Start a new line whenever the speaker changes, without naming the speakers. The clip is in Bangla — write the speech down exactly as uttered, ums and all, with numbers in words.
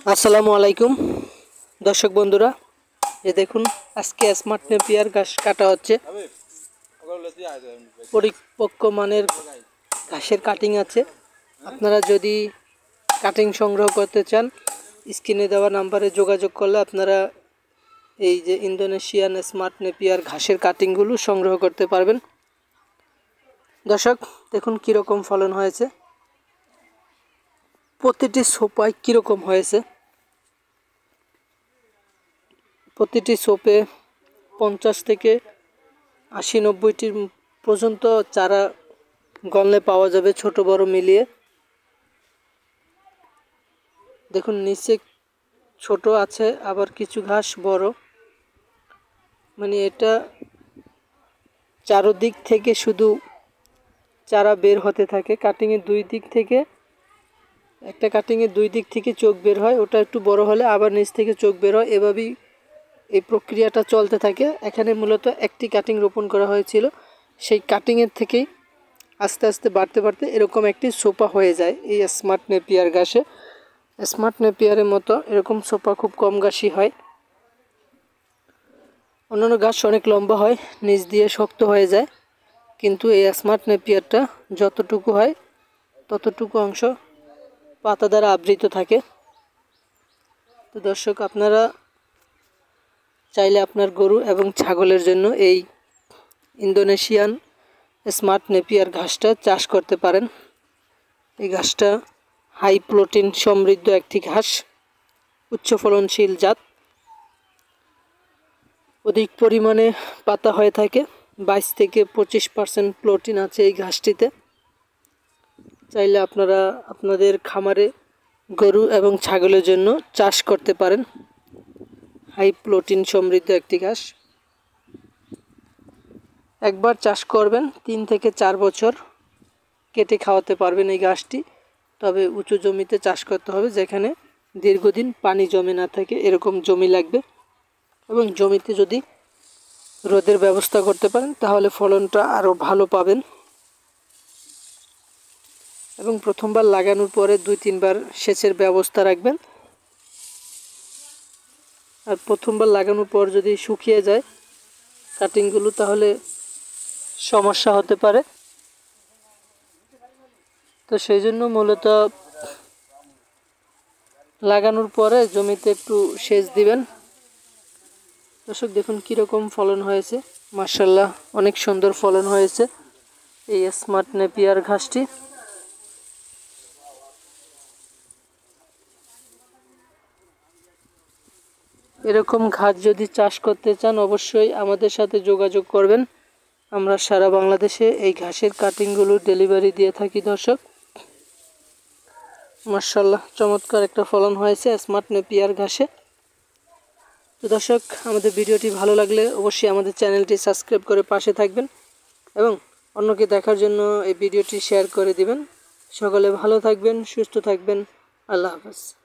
আসসালামু আলাইকুম দর্শক বন্ধুরা, এই দেখুন আজকে স্মার্ট নেপিয়ার ঘাস কাটা হচ্ছে। পরিপক্ক মানের ঘাসের কাটিং আছে। আপনারা যদি কাটিং সংগ্রহ করতে চান, স্ক্রিনে দেওয়া নাম্বারে যোগাযোগ করলে আপনারা এই যে ইন্দোনেশিয়ান স্মার্ট নেপিয়ার ঘাসের কাটিংগুলো সংগ্রহ করতে পারবেন। দর্শক দেখুন কীরকম ফলন হয়েছে, প্রতিটি সোপায় কীরকম হয়েছে। প্রতিটি সোপে পঞ্চাশ থেকে আশি নব্বইটির পর্যন্ত চারা গলনে পাওয়া যাবে, ছোট বড় মিলিয়ে। দেখুন নিচে ছোট আছে, আবার কিছু ঘাস বড়, মানে এটা চারদিক থেকে শুধু চারা বের হতে থাকে। কাটিংয়ের দুই দিক থেকে একটা কাটিংয়ের দুই দিক থেকে চোখ বের হয়, ওটা একটু বড় হলে আবার নিচ থেকে চোখ বের হয়। এভাবেই এই প্রক্রিয়াটা চলতে থাকে। এখানে মূলত একটি কাটিং রোপণ করা হয়েছিল, সেই কাটিংয়ের থেকেই আস্তে আস্তে বাড়তে বাড়তে এরকম একটি সোপা হয়ে যায় এই স্মার্ট নেপিয়ার ঘাসে। স্মার্ট নেপিয়ারের মতো এরকম সোপা খুব কম ঘাসই হয়। অন্যান্য ঘাস অনেক লম্বা হয়, নিচ দিয়ে শক্ত হয়ে যায়, কিন্তু এই স্মার্ট নেপিয়ারটা যতটুকু হয় ততটুকু অংশ পাতা দ্বারা আবৃত থাকে। তো দর্শক, আপনারা চাইলে আপনার গরু এবং ছাগলের জন্য এই ইন্দোনেশিয়ান স্মার্ট নেপিয়ার ঘাসটা চাষ করতে পারেন। এই ঘাসটা হাই প্রোটিন সমৃদ্ধ একটি ঘাস, উচ্চ ফলনশীল জাত, অধিক পরিমাণে পাতা হয়ে থাকে। বাইশ থেকে পঁচিশ পার্সেন্ট প্রোটিন আছে এই ঘাসটিতে। চাইলে আপনারা আপনাদের খামারে গরু এবং ছাগলের জন্য চাষ করতে পারেন। হাই প্রোটিন সমৃদ্ধ একটি ঘাস, একবার চাষ করবেন, তিন থেকে চার বছর কেটে খাওয়াতে পারবেন এই ঘাসটি। তবে উঁচু জমিতে চাষ করতে হবে, যেখানে দীর্ঘদিন পানি জমে না থাকে, এরকম জমি লাগবে। এবং জমিতে যদি রোদের ব্যবস্থা করতে পারেন তাহলে ফলনটা আরও ভালো পাবেন। এবং প্রথমবার লাগানোর পরে দুই তিনবার সেচের ব্যবস্থা রাখবেন। আর প্রথমবার লাগানোর পর যদি শুকিয়ে যায় কাটিংগুলো, তাহলে সমস্যা হতে পারে। তো সেই জন্য মূলত লাগানোর পরে জমিতে একটু সেচ দিবেন। দর্শক দেখুন কীরকম ফলন হয়েছে, মাশাআল্লাহ অনেক সুন্দর ফলন হয়েছে এই স্মার্ট নেপিয়ার ঘাসটি। এরকম ঘাস যদি চাষ করতে চান অবশ্যই আমাদের সাথে যোগাযোগ করবেন। আমরা সারা বাংলাদেশে এই ঘাসের কাটিংগুলো ডেলিভারি দিয়ে থাকি। দর্শক মাশাআল্লাহ চমৎকার একটা ফলন হয়েছে স্মার্ট নেপিয়ার ঘাসে। তো দর্শক, আমাদের ভিডিওটি ভালো লাগলে অবশ্যই আমাদের চ্যানেলটি সাবস্ক্রাইব করে পাশে থাকবেন এবং অন্যকে দেখার জন্য এই ভিডিওটি শেয়ার করে দিবেন। সকলে ভালো থাকবেন, সুস্থ থাকবেন। আল্লাহ হাফেজ।